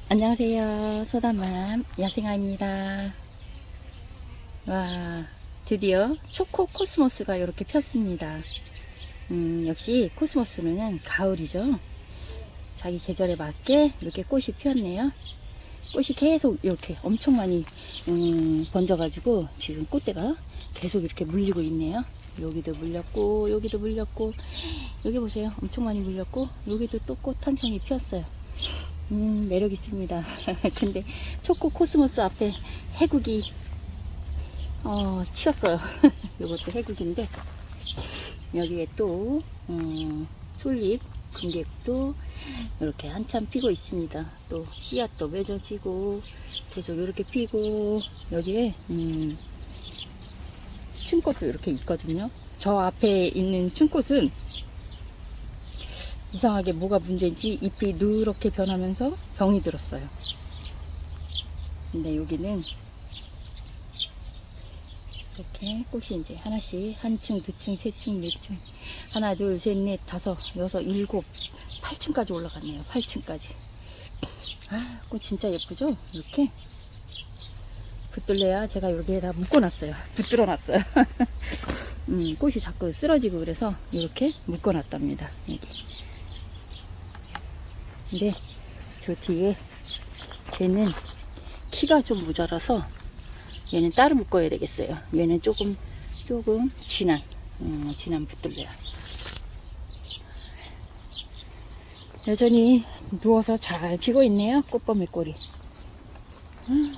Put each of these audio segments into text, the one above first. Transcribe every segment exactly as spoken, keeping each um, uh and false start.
안녕하세요. 소담맘 야생아입니다. 와, 드디어 초코 코스모스가 이렇게 폈습니다. 음, 역시 코스모스는 가을이죠. 자기 계절에 맞게 이렇게 꽃이 피었네요. 꽃이 계속 이렇게 엄청 많이 음, 번져가지고 지금 꽃대가 계속 이렇게 물리고 있네요. 여기도 물렸고 여기도 물렸고 여기 보세요. 엄청 많이 물렸고 여기도 또 꽃 한 송이 피었어요. 음, 매력 있습니다. 근데 초코 코스모스 앞에 해국이 어, 치웠어요. 이것도 해국인데 여기에 또 음, 솔잎 금객도 이렇게 한참 피고 있습니다. 또 씨앗도 맺어지고 계속 이렇게 피고 여기에 음, 춘꽃도 이렇게 있거든요. 저 앞에 있는 춘꽃은 이상하게 뭐가 문제인지 잎이 누렇게 변하면서 병이 들었어요. 근데 여기는 이렇게 꽃이 이제 하나씩 한 층, 두 층, 세 층, 네 층, 하나, 둘, 셋, 넷, 다섯, 여섯, 일곱, 팔 층까지 올라갔네요. 팔 층까지. 아, 꽃 진짜 예쁘죠? 이렇게 붙들래야 제가 여기에다 묶어놨어요. 붙들어 놨어요. 음, 꽃이 자꾸 쓰러지고 그래서 이렇게 묶어놨답니다. 여기. 근데 저 뒤에 쟤는 키가 좀 모자라서 얘는 따로 묶어야 되겠어요. 얘는 조금 조금 진한 음, 진한 붙들래요. 여전히 누워서 잘 피고 있네요. 꽃범의 꼴이. 음,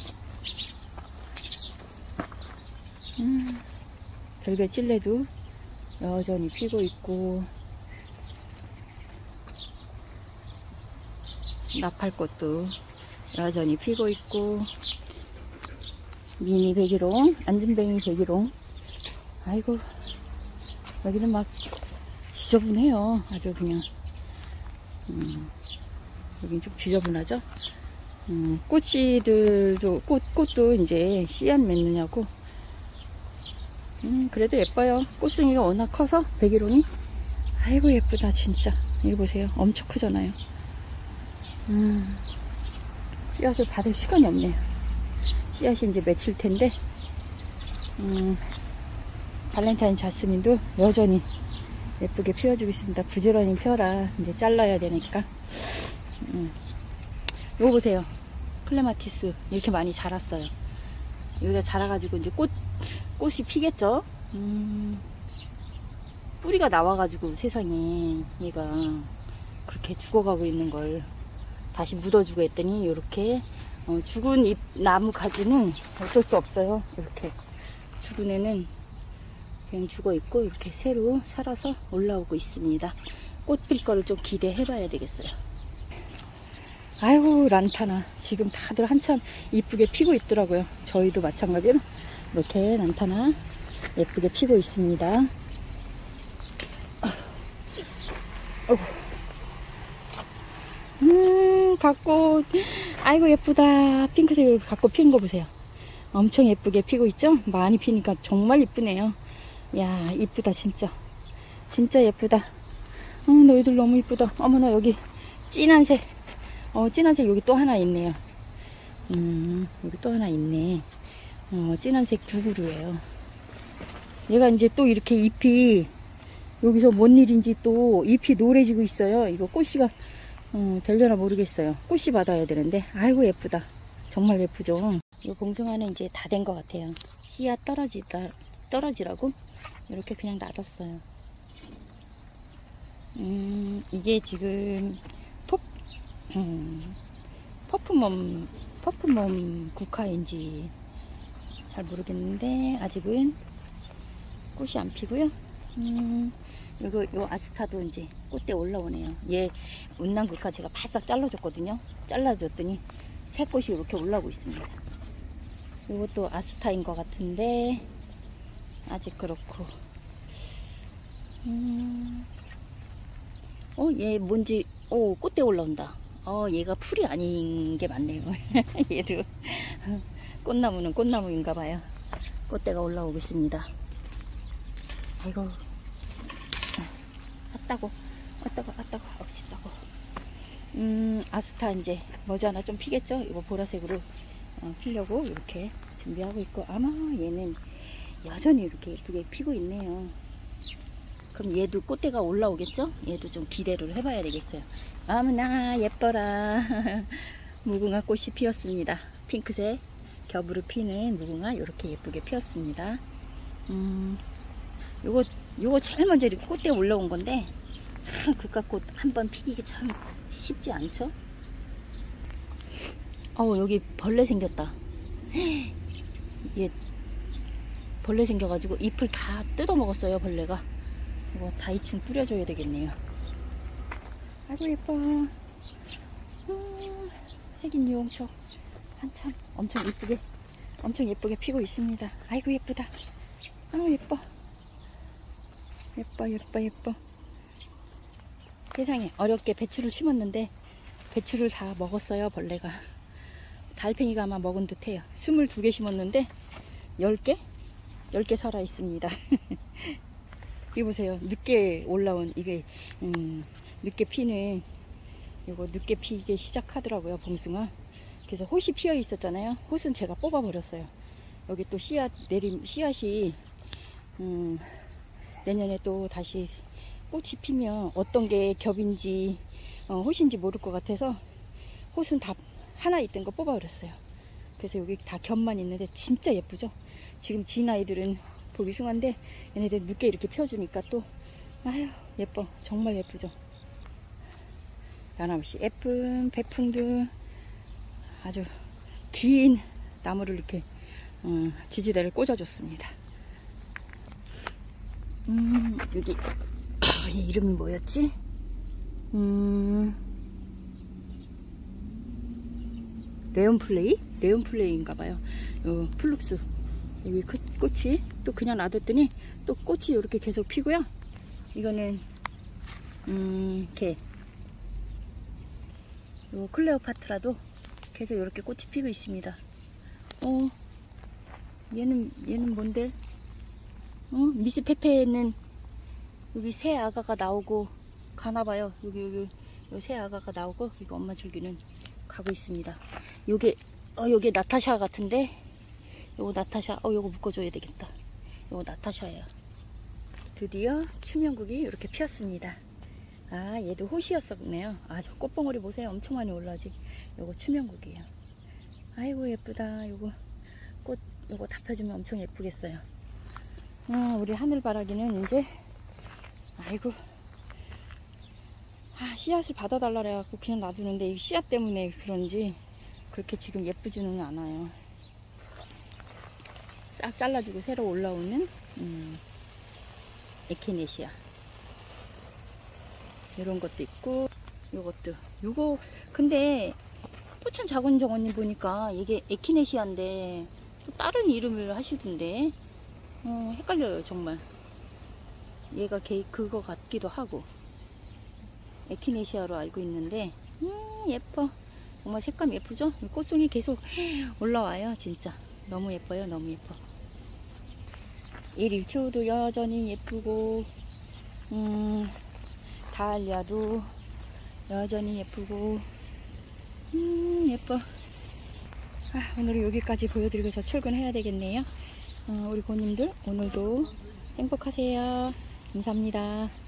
음, 별별 찔레도 여전히 피고 있고 나팔꽃도 여전히 피고 있고 미니 백일홍, 안진뱅이 백일홍. 아이고 여기는 막 지저분해요. 아주 그냥 음, 여긴 좀 지저분하죠. 음, 꽃씨들도 꽃, 꽃도 이제 씨앗 맺느냐고. 음, 그래도 예뻐요. 꽃송이가 워낙 커서 백일홍이 아이고 예쁘다 진짜. 이거 보세요. 엄청 크잖아요. 음, 씨앗을 받을 시간이 없네요. 씨앗이 이제 맺힐 텐데, 음, 발렌타인 자스민도 여전히 예쁘게 피워주고 있습니다. 부지런히 펴라. 이제 잘라야 되니까. 음, 이거 보세요. 클레마티스 이렇게 많이 자랐어요. 여기가 자라가지고 이제 꽃, 꽃이 피겠죠? 음, 뿌리가 나와가지고 세상에 얘가 그렇게 죽어가고 있는 걸 다시 묻어주고 했더니 이렇게 어, 죽은 잎 나무 가지는 어쩔 수 없어요. 이렇게 죽은 애는 그냥 죽어 있고 이렇게 새로 살아서 올라오고 있습니다. 꽃 필 거를 좀 기대해 봐야 되겠어요. 아이고 란타나 지금 다들 한참 이쁘게 피고 있더라고요. 저희도 마찬가지로 이렇게 란타나 예쁘게 피고 있습니다. 어이구. 음, 갓꽃. 아이고, 예쁘다. 핑크색으로 갓꽃 피는 거 보세요. 엄청 예쁘게 피고 있죠? 많이 피니까 정말 이쁘네요. 야, 이쁘다, 진짜. 진짜 예쁘다. 어, 너희들 너무 이쁘다. 어머나, 여기 진한색. 어, 진한색 여기 또 하나 있네요. 음, 여기 또 하나 있네. 어, 진한색 두 그루예요. 얘가 이제 또 이렇게 잎이, 여기서 뭔 일인지 또 잎이 노래지고 있어요. 이거 꽃씨가 어, 되려나 모르겠어요. 꽃이 받아야 되는데 아이고 예쁘다. 정말 예쁘죠. 이 봉숭아는 이제 다 된 것 같아요. 씨앗 떨어지다 떨어지라고 이렇게 그냥 놔뒀어요. 음, 이게 지금 퍼, 음, 퍼프멈 퍼프멈 국화인지 잘 모르겠는데 아직은 꽃이 안 피고요. 음, 이거 요 아스타도 이제 꽃대 올라오네요. 얘 운남국화 제가 바싹 잘라줬거든요. 잘라줬더니 새 꽃이 이렇게 올라오고 있습니다. 이것도 아스타인 것 같은데 아직 그렇고. 음, 어, 얘 뭔지 오 꽃대 올라온다. 어, 얘가 풀이 아닌 게 맞네요. 얘도 꽃나무는 꽃나무인가 봐요. 꽃대가 올라오고 있습니다. 아이고. 왔다고 왔다고 왔다고 없었다고. 음, 아스타 이제 머지않아 좀 피겠죠? 이거 보라색으로 어, 피려고 이렇게 준비하고 있고, 아마 얘는 여전히 이렇게 예쁘게 피고 있네요. 그럼 얘도 꽃대가 올라오겠죠? 얘도 좀 기대를 해봐야 되겠어요. 아무나 예뻐라. 무궁화 꽃이 피었습니다. 핑크색 겹으로 피는 무궁화 이렇게 예쁘게 피었습니다. 음, 요거 요거 제일 먼저 이렇게 꽃대 올라온 건데, 참 그깟꽃 한번 피기가 참 쉽지 않죠? 어우, 여기 벌레 생겼다. 얘 벌레 생겨가지고 잎을 다 뜯어 먹었어요, 벌레가. 이거 다 이 층 뿌려줘야 되겠네요. 아이고 예뻐. 음, 색인 유홍초 한참 엄청 예쁘게 엄청 예쁘게 피고 있습니다. 아이고 예쁘다. 아우 예뻐 예뻐 예뻐 예뻐. 세상에, 어렵게 배추를 심었는데 배추를 다 먹었어요, 벌레가. 달팽이가 아마 먹은 듯해요. 스물두 개 심었는데 열 개? 열 개 살아 있습니다. 이 보세요. 늦게 올라온 이게 음, 늦게 피는, 이거 늦게 피기 시작하더라고요, 봉숭아. 그래서 톳이 피어 있었잖아요. 톳은 제가 뽑아 버렸어요. 여기 또 씨앗 내림 씨앗이 음, 내년에 또 다시 꽃이 피면 어떤 게 겹인지 어, 톳인지 모를 것 같아서 톳은 다 하나 있던 거 뽑아 버렸어요. 그래서 여기 다 겹만 있는데 진짜 예쁘죠? 지금 진 아이들은 보기 흉한데 얘네들 늦게 이렇게 펴주니까 또 아유 예뻐. 정말 예쁘죠? 변함없이 예쁜 백풍등 아주 긴 나무를 이렇게 음, 지지대를 꽂아줬습니다. 음, 여기 아, 이 이름이 뭐였지? 음, 레온플레이? 레온플레이인가봐요. 요 플룩스. 여기 그 꽃이 또 그냥 놔뒀더니 또 꽃이 이렇게 계속 피고요. 이거는 음, 개. 요 클레오파트라도 계속 이렇게 꽃이 피고 있습니다. 어, 얘는 얘는 뭔데? 어, 미스 페페는 여기 새 아가가 나오고 가나봐요. 여기 여기 요 새 아가가 나오고, 이거 엄마 줄기는 가고 있습니다. 요게 어 요게 나타샤 같은데, 요거 나타샤. 어 요거 묶어줘야 되겠다. 요거 나타샤예요. 드디어 추명국이 이렇게 피었습니다. 아, 얘도 톳이었었네요. 아, 저 꽃봉오리 보세요. 엄청 많이 올라오지. 요거 추명국이에요. 아이고 예쁘다. 요거 꽃 요거 다 펴주면 엄청 예쁘겠어요. 아, 우리 하늘바라기는 이제 아이고, 아, 씨앗을 받아달라 그래갖고 그냥 놔두는데 이 씨앗 때문에 그런지 그렇게 지금 예쁘지는 않아요. 싹 잘라주고 새로 올라오는 음, 에키네시아 이런 것도 있고, 요것도 요거 근데 포천 자곤정원님 보니까 이게 에키네시아인데 또 다른 이름을 하시던데 어, 헷갈려요 정말. 얘가 게, 그거 같기도 하고 에키네시아로 알고 있는데 음 예뻐. 정말 색감 예쁘죠? 꽃송이 계속 올라와요. 진짜 너무 예뻐요. 너무 예뻐. 일일초도 여전히 예쁘고 음 다알리아도 여전히 예쁘고 음 예뻐. 아, 오늘은 여기까지 보여드리고 저 출근해야 되겠네요. 어, 우리 고님들 오늘도 행복하세요. 감사합니다.